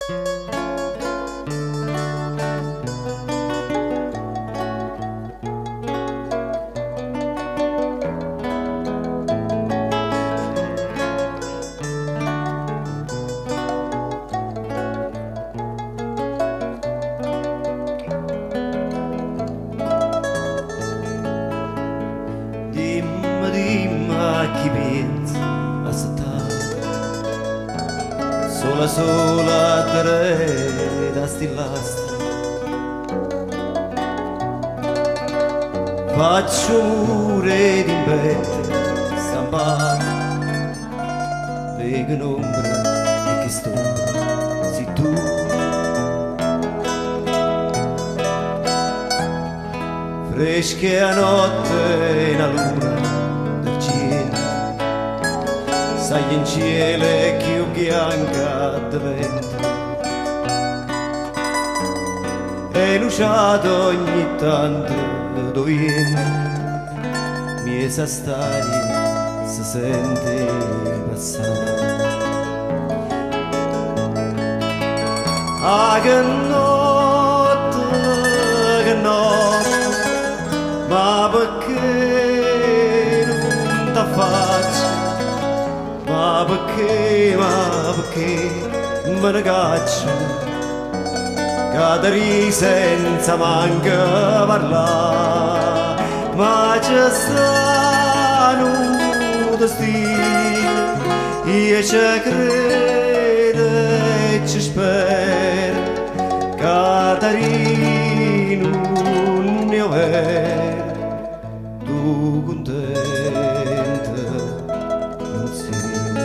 Chi pensa a sola sola te da stillastra faccio mure d'impette stampate vedo un'ombra e che st'ombra sei tu fresche a notte in la luna sai in cielo più bianca di vento e luciato ogni tanto dove mi sa stare si sente passare ah che notte ma perché non ti faccio ma perché me ne caccio cadere senza manco parlare ma c'è stato un destino io ci credo e ci spero cadere in un mio vero tu contenta non sei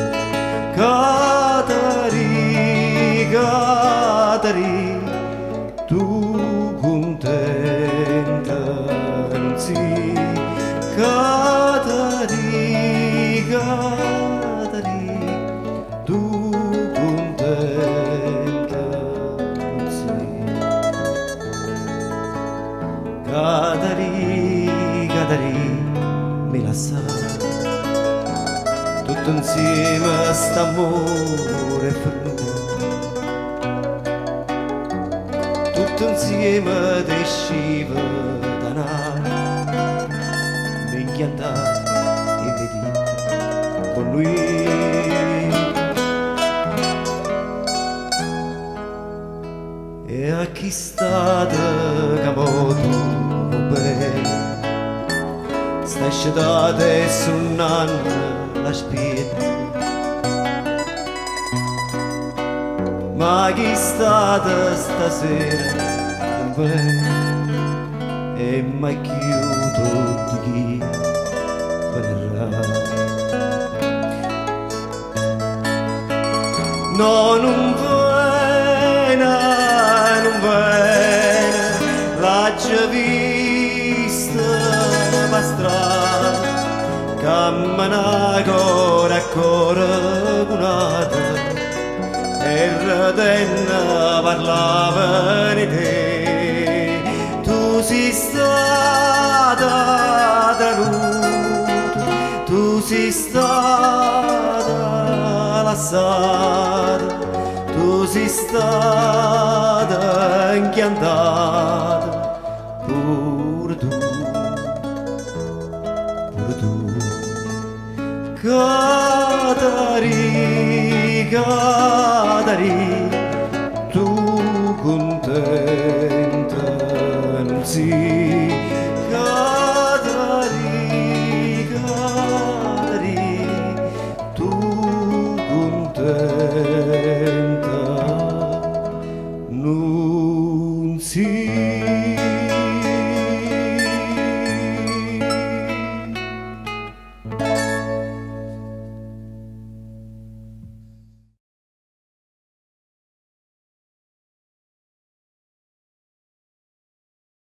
Catari, Catari, tu contenta non sei Catari, Catari, tu contenta non sei Catari, Catari, me la sa tutto insieme st'amore fermo tutto insieme desciva da nave inchiantato e vedete con lui e a chi state camoto bene sta scetate su un anno l'aspetta ma chi state stasera e mai chiudo di chi verrà no non viene l'ha già vista ma strada cammina ancora cunata e radenna parlava di te tu sei stata traduta tu sei stata lasciata tu sei stata inchiantata pure tu Catari, Catari, tu contenta non sei Catari, Catari, tu contenta non sei